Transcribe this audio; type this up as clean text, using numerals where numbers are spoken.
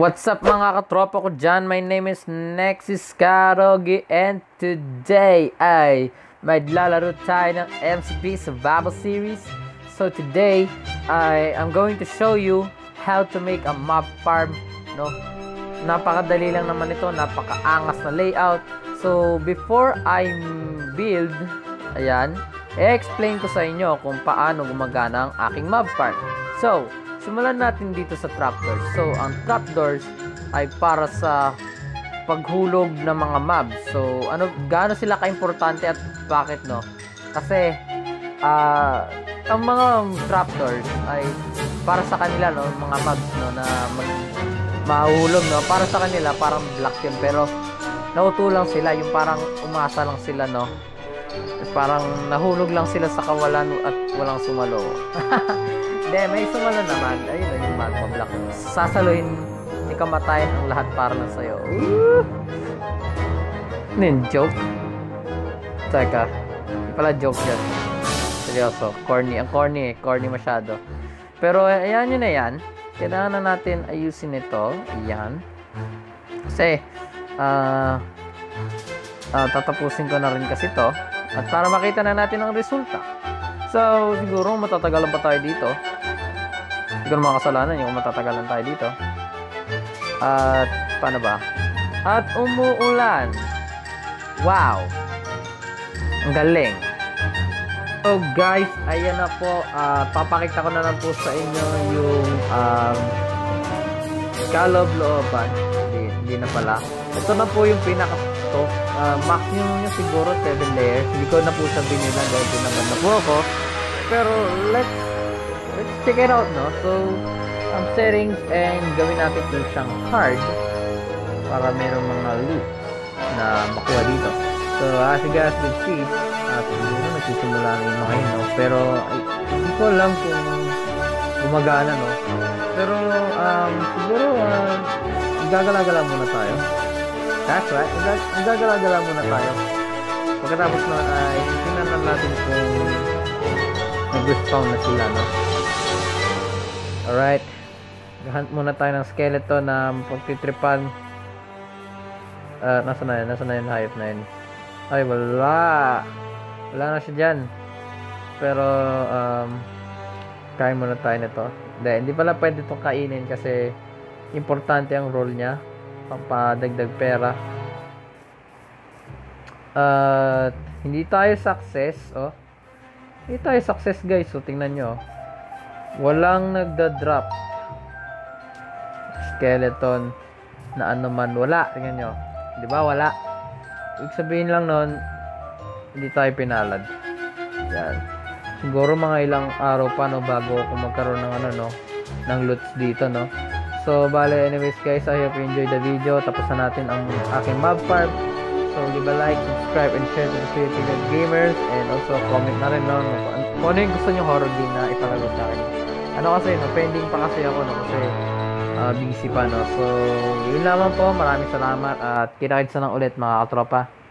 What's up mga katropa ko dyan? My name is Nexus Karogi and today ay may lalaro tayo ng MCP Survival Series. So today I'm going to show you how to make a mob farm, no? Napakadali lang naman ito, napakaangas na layout. So before I build, ayan, i-explain ko sa inyo kung paano gumagana ang aking mob farm. So simulan natin dito sa trapdoors. So, ang trapdoors ay para sa paghulog ng mga mobs. So, gaano sila ka-importante at bakit, no? Kasi, ang mga trapdoors ay para sa kanila, no? Mga mobs, no? Na mahuhulog, no? Para sa kanila, parang block yun. Pero, nautulang sila. Yung parang umasa lang sila, no? Parang nahulog lang sila sa kawalan at walang sumalo. Hindi, may sumalo naman. Ayun na yung magpa-block. Sasaluhin, ikamatay ang lahat para lang sa'yo. Ano yun? Joke? Teka. Hindi pala joke yan. Seryoso. Corny. Ang corny eh. Corny masyado. Pero ayan yun na yan. Kailangan na natin ayusin ito. Ayan. Kasi, tatapusin ko na rin kasi ito. At para makita na natin ang resulta. So, siguro matatagalan pa tayo dito. Hindi ko naman kasalanan yung matatagalan tayo dito. At, paano ba? At umuulan. Wow! Ang galing. So, guys, ayan na po. Papakita ko na lang po sa inyo yung kaloob-looban. Hindi na pala. Ito na po yung maximum nyo siguro 7 layers. Hindi ko na po siya binilang dahil naman na po ako. Pero let's check it out, no? So, ang settings and gawin natin po siyang hard para mayroong mga loot na makuha dito. So, as you guys can see, siguro nagsisimula na yung mga yun, no? Pero hindi ko alam kung gumagana, no? Pero siguro gagala-gala muna tayo. That's right. Gagala-gala muna tayo. Pagkatapos na ay tingnan na natin kung nag-respawn na sila, no? Alright. Hunt muna tayo ng skeleton na pagtitripan. Nasaan na yun? Nasaan na yun? Hayop na yun. Ay, wala. Wala na siya dyan. Pero, kain muna tayo nito. Hindi pala pwede itong kainin kasi importante ang role niya. Pampadagdag pera. Hindi tayo success, oh. Hindi tayo success, guys. So tingnan nyo, walang nagda-drop skeleton na ano man, wala. Tingnan nyo, di ba? Wala. Ibig sabihin lang nun, hindi tayo pinalad. Yan. Siguro mga ilang araw pa, no, bago ako magkaroon ng ano, no, ng loots dito, no. So, bale, anyways guys, I hope you enjoyed the video. Tapos na natin ang aking mob farm. So, leave a like, subscribe, and share to the Filipino gamers. And also, comment na rin, no? Kung ano yung gusto nyo horror game na ipalagot sa akin. Ano kasi, no? Pending pa kasi ako, no? Kasi, busy pa, no? So, yun lamang po. Maraming salamat. At kita-kitsa lang ulit, mga katropa.